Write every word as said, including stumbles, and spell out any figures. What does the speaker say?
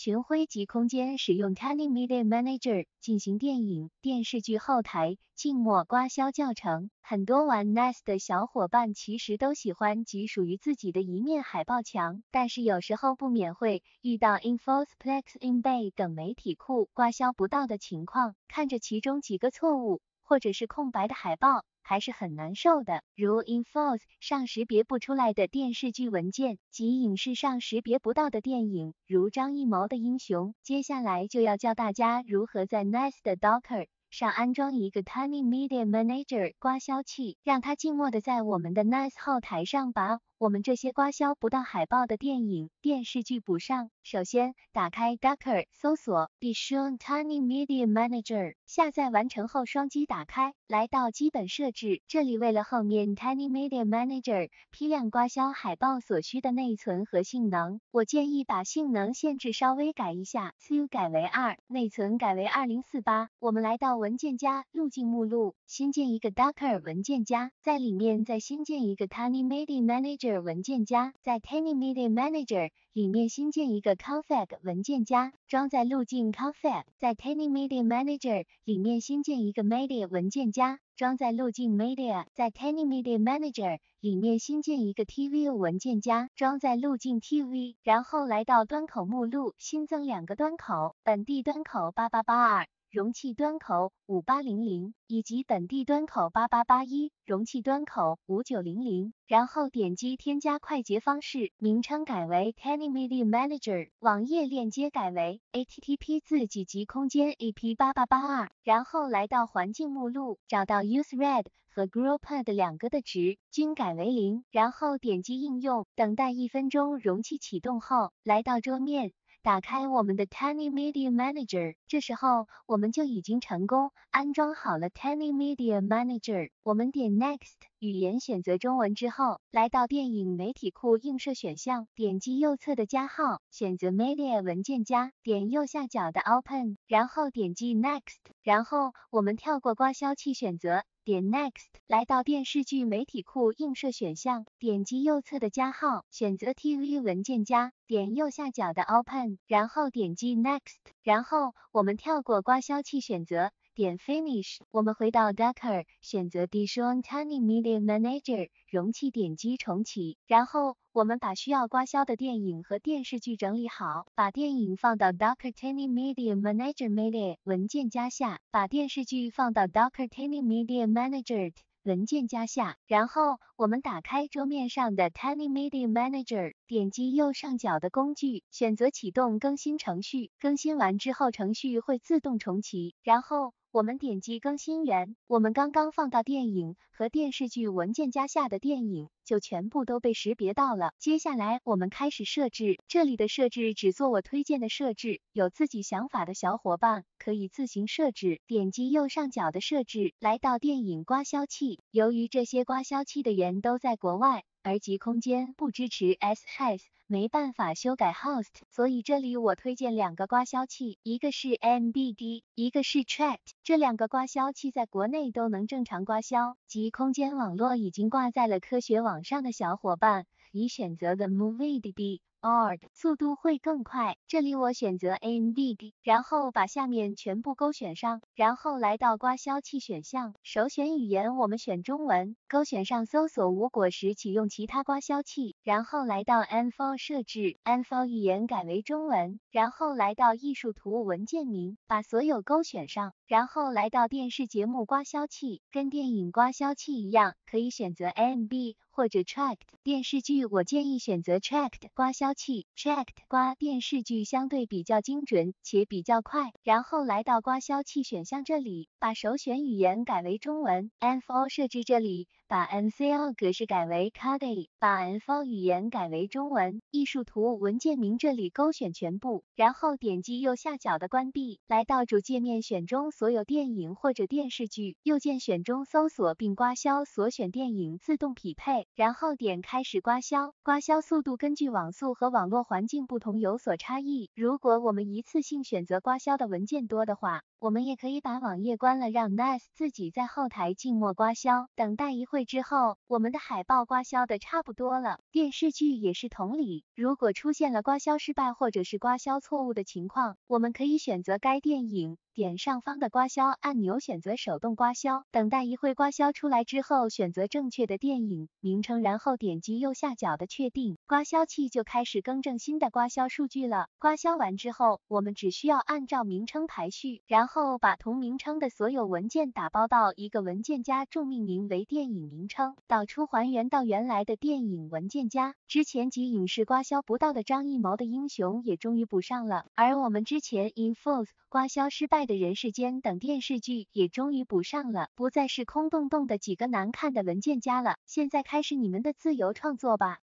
群晖及空间使用 Tiny Media Manager 进行电影、电视剧后台静默刮销教程。很多玩 N A S 的小伙伴其实都喜欢集属于自己的一面海报墙，但是有时候不免会遇到 Info、Plex、InBay 等媒体库刮销不到的情况，看着其中几个错误或者是空白的海报，还是很难受的，如 Info 上识别不出来的电视剧文件及影视上识别不到的电影，如张艺谋的英雄。接下来就要教大家如何在 N A S 的 Docker 上安装一个 Tiny Media Manager 刮销器，让它静默的在我们的 N A S 后台上把我们这些刮销不到海报的电影、电视剧补上。首先，打开 Docker， 搜索 Be Shown Tiny Media Manager， 下载完成后双击打开，来到基本设置，这里为了后面 Tiny Media Manager 批量刮销海报所需的内存和性能，我建议把性能限制稍微改一下 ，C U 改为二，内存改为二零四八。我们来到文件夹路径目录，新建一个 Docker 文件夹，在里面再新建一个 Tiny Media Manager 文件夹，在 Tiny Media Manager 里面新建一个 config 文件夹，装在路径 config， 在 Tiny Media Manager 里面新建一个 media 文件夹，装在路径 media， 在 Tiny Media Manager 里面新建一个 T V 文件夹，装在路径 T V， 然后来到端口目录，新增两个端口，本地端口八八八二。容器端口五八零零以及本地端口八八八一，容器端口五九零零，然后点击添加快捷方式，名称改为 Tiny Media Manager， 网页链接改为 H T T P 自己及空间 A P 八八八二，然后来到环境目录，找到 useRed 和 GrowPad 两个的值均改为零，然后点击应用，等待一分钟，容器启动后，来到桌面。打开我们的 Tiny Media Manager， 这时候我们就已经成功安装好了 Tiny Media Manager。我们点 Next， 语言选择中文之后，来到电影媒体库映射选项，点击右侧的加号，选择 Media 文件夹，点右下角的 Open， 然后点击 Next， 然后我们跳过刮销器选择。点 Next， 来到电视剧媒体库映射选项，点击右侧的加号，选择 T V 文件夹，点右下角的 Open， 然后点击 Next， 然后我们跳过刮销器选择，点 Finish， 我们回到 Docker， 选择 Be Shown Tiny Media Manager， 容器点击重启，然后我们把需要刮销的电影和电视剧整理好，把电影放到 Docker Tiny Media Manager Media 文件夹下，把电视剧放到 Docker Tiny Media Manager 文件夹下，然后我们打开桌面上的 Tiny Media Manager， 点击右上角的工具，选择启动更新程序，更新完之后程序会自动重启，然后我们点击更新源，我们刚刚放到电影和电视剧文件夹下的电影就全部都被识别到了。接下来我们开始设置，这里的设置只做我推荐的设置，有自己想法的小伙伴可以自行设置。点击右上角的设置，来到电影刮销器，由于这些刮销器的源都在国外，而极空间不支持 S H A S， 没办法修改 host， 所以这里我推荐两个刮销器，一个是 M B D， 一个是 Tract， 这两个刮销器在国内都能正常刮销，极空间网络已经挂在了科学网上的小伙伴，已选择的 MovieDB。O R D 速度会更快，这里我选择 M B D， 然后把下面全部勾选上，然后来到刮销器选项，首选语言我们选中文，勾选上搜索无果实启用其他刮销器，然后来到 Info 设置 ，Info 语言改为中文，然后来到艺术图文件名，把所有勾选上，然后来到电视节目刮销器，跟电影刮销器一样，可以选择 M B 或者 Tract， 电视剧我建议选择 Tract 刮销器 ，Tract 刮电视剧相对比较精准且比较快。然后来到刮销器选项这里，把首选语言改为中文 ，Info 设置这里把 M C L 格式改为 C A D I， 把 Info 语言改为中文，艺术图文件名这里勾选全部，然后点击右下角的关闭，来到主界面选中所有电影或者电视剧，右键选中搜索并刮销所选电影自动匹配。然后点开始刮销，刮销速度根据网速和网络环境不同有所差异。如果我们一次性选择刮销的文件多的话，我们也可以把网页关了，让 N A S 自己在后台静默刮销，等待一会会之后，我们的海报刮销的差不多了。电视剧也是同理，如果出现了刮销失败或者是刮销错误的情况，我们可以选择该电影，点上方的刮销按钮选择手动刮销，等待一会刮销出来之后，选择正确的电影名称，然后点击右下角的确定，刮销器就开始更正新的刮销数据了。刮销完之后，我们只需要按照名称排序，然后把同名称的所有文件打包到一个文件夹中，命名为电影名称，导出还原到原来的电影文件夹。之前集影视刮销不到的张艺谋的英雄也终于补上了，而我们之前 Infos 刮销失败的人世间等电视剧也终于补上了，不再是空洞洞的几个难看的文件夹了。现在开始你们的自由创作吧。